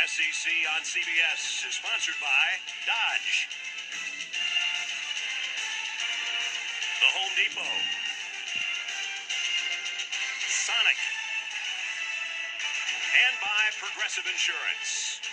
SEC on CBS is sponsored by Dodge, The Home Depot, Sonic, and by Progressive Insurance.